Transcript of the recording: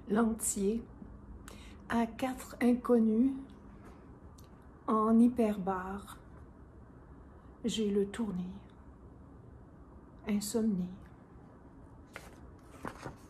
l'entier à 4 inconnus en hyperbare. J'ai le tournis. Insomnie.